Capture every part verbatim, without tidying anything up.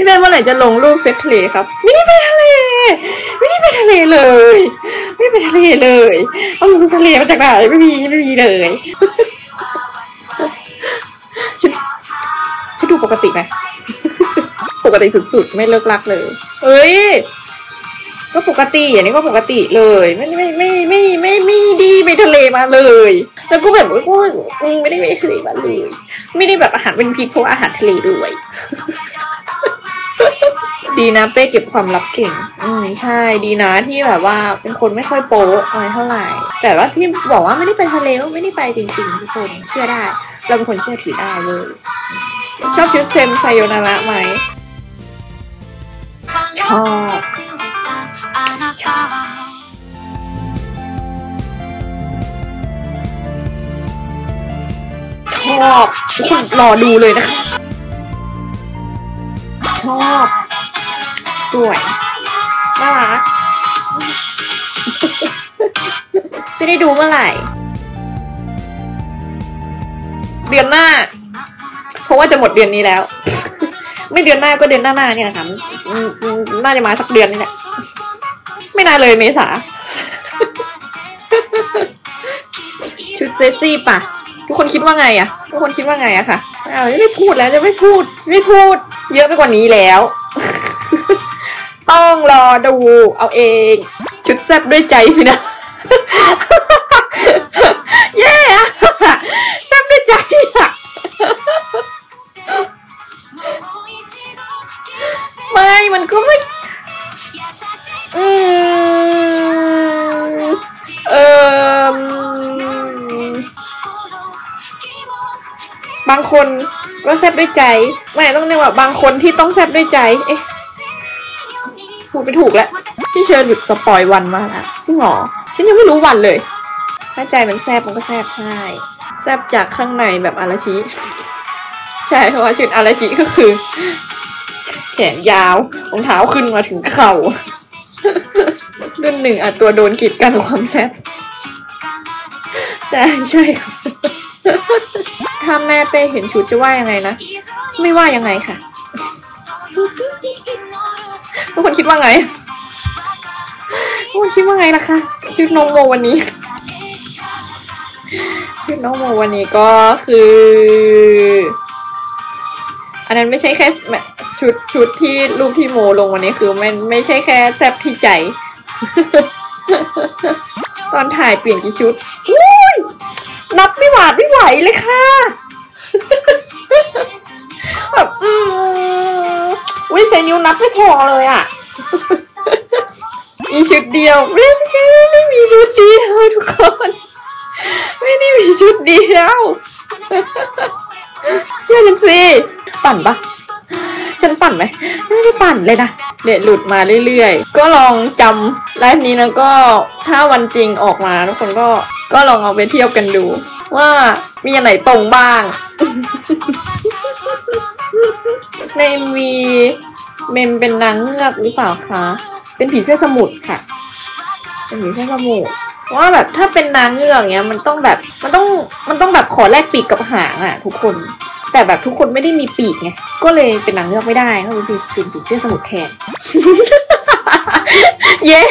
พี่แม่เมื่อไหร่จะลงรูปเซตทะเลครับไม่ได้ไปทะเลไม่ได้ไปทะเลเลยไม่ได้ไปทะเลเลยเอาลงทะเลมาจากไหนไม่มีไม่มีเลยฉันฉันดูปกติไหมปกติสุดๆไม่เลิกลักเลยเอ้ยก็ปกติอย่างนี้ก็ปกติเลยไม่ไม่ไม่ไม่ไม่ไม่ดีไปทะเลมาเลยแล้วก็แบบว่าไม่ได้ไปทะเลมาเลยไม่ได้แบบอาหารเป็นพิษเพราะอาหารทะเลด้วยดีนะเป้เก็บความลับเก่งอืมใช่ดีนะที่แบบว่าเป็นคนไม่ค่อยโป๊ะอะไรเท่าไหร่แต่ว่าที่บอกว่าไม่ได้ไปทะเลไม่ได้ไปจริงๆทุกคนเชื่อได้เราเป็นคนเชื่อถือได้เลยชอบชุดเซนไซโยนาระไหมชอบชอบชอบคุณรอดูเลยนะคะชอบสวยน่ารักจะได้ดูเมื่อไหร่เดือนหน้าเพราะว่าจะหมดเดือนนี้แล้วไม่เดือนหน้าก็เดือนหน้าๆเนี่ยค่ะน่าจะมาสักเดือนนี่แหละไม่น่าเลยเมษาชุดเซ็กซี่ป่ะทุกคนคิดว่าไงอะทุกคนคิดว่าไงอะค่ะอ้าวจะไม่พูดแล้วจะไม่พูดไม่พูดเยอะไปกว่านี้แล้วต้องรอดูเอาเองชุดแซ่บด้วยใจสินะเย้แซ่บด้วยใจอะไม่มันก็ไม่อืมเออบางคนก็แซ่บด้วยใจไม่ต้องเรียกว่าบางคนที่ต้องแซ่บด้วยใจเอ๊ะพูดไปถูกแล้วพี่เชิญหยุดสปอยวันมาแล้วจริงหรอฉันยังไม่รู้วันเลยถ้าใจมันแซ่บมันก็แซ่บใช่แซ่บจากข้างในแบบอาราชิใช่เพราะว่าชุดอาราชิก็คือแขนยาวรองเท้าขึ้นมาถึงเข่ารุ่นหนึ่งอ่ะตัวโดนกีดกันความแซ่บใช่ใช่ถ้าแม่เป้เห็นชุดจะว่ายังไงนะไม่ว่ายังไงค่ะทุกคนคิดว่าไงทุกคนคิดว่าไงล่ะคะชุดน้องโมวันนี้ชุดน้องโมวันนี้ก็คืออันนั้นไม่ใช่แค่ชุดชุดที่รูปที่โมลงวันนี้คือมันไม่ใช่แค่แซ่บที่ใจตอนถ่ายเปลี่ยนกี่ชุดนับไม่หวาดไม่ไหวเลยค่ะแบบอืมวิใช้นิ้วนับไม่พอเลยอ่ะมีชุดเดียวไม่ไม่มีชุดเดียวทุกคนไม่ได้มีชุดเดียวเชื่อฉันสิปั่นปะฉันปั่นไหมไม่ได้ปั่นเลยนะเด็ดหลุดมาเรื่อยๆก็ลองจำไลฟ์นี้แล้วก็ถ้าวันจริงออกมาทุกคนก็ก็ลองเอาไปเทียบกันดูว่ามีอันไหนตรงบ้างใน เอ็ม วี เมมเป็นนางเงือกหรือเปล่าคะเป็นผีเสื้อสมุทรค่ะเป็นผีเสื้อสมุทรว่าแบบถ้าเป็นนางเงือกเงี้ยมันต้องแบบมันต้องมันต้องแบบขอแลกปีกกับหางอ่ะทุกคนแต่แบบทุกคนไม่ได้มีปีกไงก็เลยเป็นนางเงือกไม่ได้ก็เป็นเป็นผีเสื้อสมุทรแทนเย้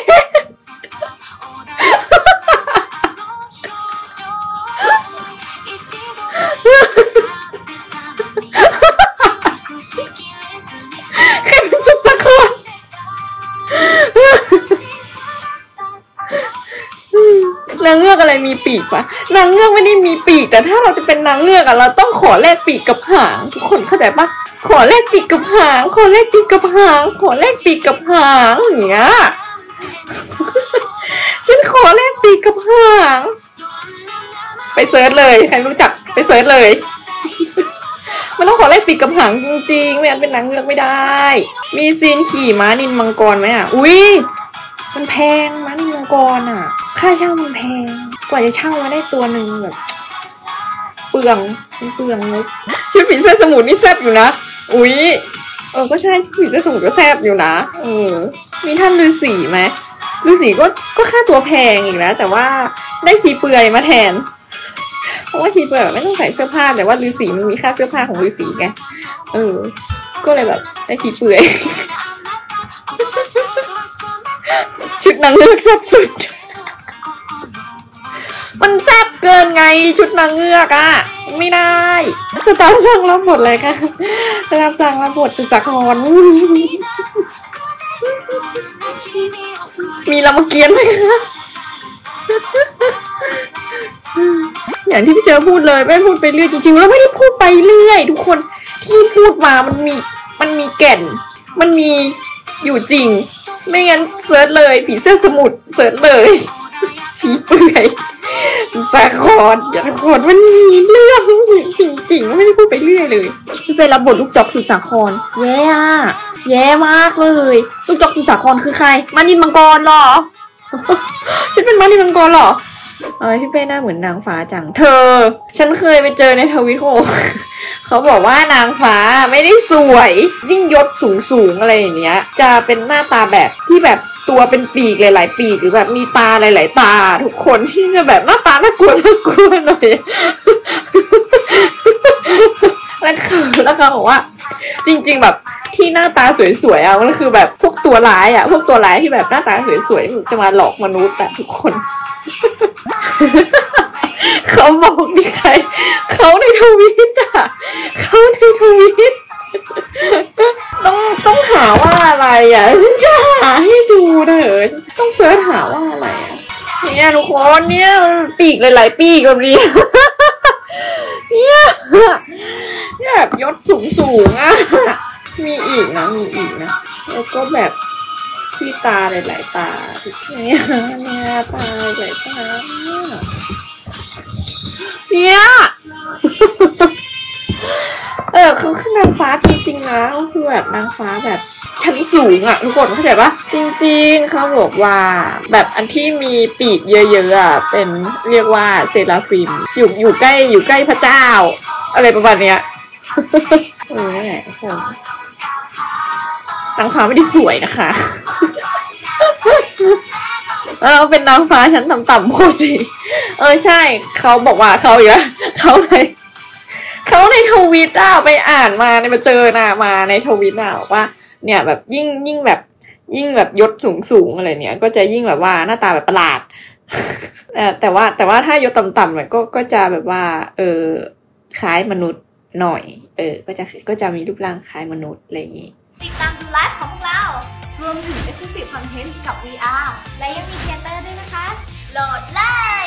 นางเงือกอะไรมีปีกปะนางเงือกไม่ได้มีปีกแต่ถ้าเราจะเป็นนางเงือกอะเราต้องขอแลกปีกกับหางทุกคนเข้าใจปะขอแลกปีกกับหางขอแลกปีกกับหางขอแลกปีกกับหางอย่างเงี้ยฉันขอแลกปีกกับหางไปเซิร์ชเลยใครรู้จักไปเซิร์ชเลยมันต้องขอแลกปีกกับหางจริงๆไม่งั้นเป็นนางเงือกไม่ได้มีซีนขี่ม้านินมังกรไหมอ่ะอุ้ยมันแพงม้านินมังกรอ่ะค่าเช่ามันแพงกว่าจะเช่ามาได้ตัวหนึ่งแบบเปลืองเปลืองเลยชุดผีเสื้อสมุทรนี่แซ่บอยู่นะอุ้ยเออก็ใช่ชุดผีเสื้อสมุทรก็แซ่บอยู่นะเออมีท่านฤาษีไหมฤาษีก็ก็ค่าตัวแพงอีกแล้วแต่ว่าได้ชีเปลือยมาแทนเพราะว่าชีเปลือยแบบไม่ต้องใส่เสื้อผ้าแต่ว่าฤาษีมันมีค่าเสื้อผ้าของฤาษีไงเออก็เลยแบบได้ทีเปื่อยชุดนางเงือกแซ่บสุดมันแซ่บเกินไงชุดนางเงือกอะไม่ได้คือตามสั่งรับบทเลยค่ะตามสั่งรับบทสุดจักรวาลมีรามเกียรติ์ไหมคะอย่างที่พี่เจอพูดเลยไม่พูดไปเรื่อยจริงๆแล้วไม่ได้พูดไปเรื่อยทุกคนที่พูดมามันมีมันมีแก่นมันมีอยู่จริงไม่งั้นเซิร์ชเลยผีเสื้อสมุทรเซิร์ชเลยชี้เปื่อยสาครอย่าครมันมีเรื่องจริงๆไม่ได้พูดไปเรื่อยเลยที่ไปรับบทลูกจอกสุสาครแย่แย่มากเลยลูกจอกสุสาครคือใครมานินมังกรหรอฉันเป็นมานินมังกรหรอเออพี่เป้หน้าเหมือนนางฟ้าจังเธอฉันเคยไปเจอในทวิตเขาเขาบอกว่านางฟ้าไม่ได้สวยยิ่งยศสูงสูงอะไรอย่างเงี้ยจะเป็นหน้าตาแบบที่แบบตัวเป็นปีกหลายๆปีกหรือแบบมีตาหลายๆตาทุกคนที่จะแบบหน้าตาน่ากลัวน่ากลัวหน่อยแล้วเขาแล้วเขาบอกว่าจริงๆแบบที่หน้าตาสวยๆอ่ะมันคือแบบพวกตัวร้ายอ่ะพวกตัวร้ายที่แบบหน้าตาสวยๆจะมาหลอกมนุษย์อ่ะทุกคนเขาบอกนี่ใครเขาในทวิตอ่ะเขาในทวิตต้องต้องหาว่าอะไรอ่ะฉันจะหาให้ดูเถอะต้องเสิร์ชหาว่าอะไรอ่ะเนี่ยทุกคนเนี่ยปีกหลายๆปีกแบบนี้เนี่ยแบบยศสูงสูงอ่ะมีอีกนะมีอีกนะแล้วก็แบบที่ตาหลายๆตาเนี่ยเนี่ยตาหลายตาเนี่ยเออเขาคือนางฟ้าจริงๆนะก็คือแบบนางฟ้าแบบชั้นสูงอ่ะทุกคนเข้าใจปะจริงๆเขาบอกว่าแบบอันที่มีปีกเยอะๆอ่ะเป็นเรียกว่าเซราฟิมอยู่อยู่ใกล้อยู่ใกล้พระเจ้าอะไรประมาณเนี้ยเออนี่แหละทุกคนนางฟ้าไม่ได้สวยนะคะเออเป็นนางฟ้าชั้นต่ำๆโคสิเออใช่เขาบอกว่าเขาอยู่แล้วเขาในเขาในทวิตอ่ะไปอ่านมาในมาเจอน่ะมาในทวิตอ่ะบอกว่าเนี่ยแบบยิ่งยิ่งแบบยิ่งแบบยศสูงสูงอะไรเนี่ยก็จะยิ่งแบบว่าหน้าตาแบบประหลาดแต่ว่าแต่ว่าถ้ายศต่ำๆหน่อยก็ก็จะแบบว่าเออคล้ายมนุษย์หน่อยเออก็จะก็จะมีรูปร่างคล้ายมนุษย์อะไรอย่างงี้ติดตามดูไลฟ์ของพวกเรารวมถึง Exclusive Content กับ วี อาร์ และยังมีเทเตอร์ด้วยนะคะโหลดเลย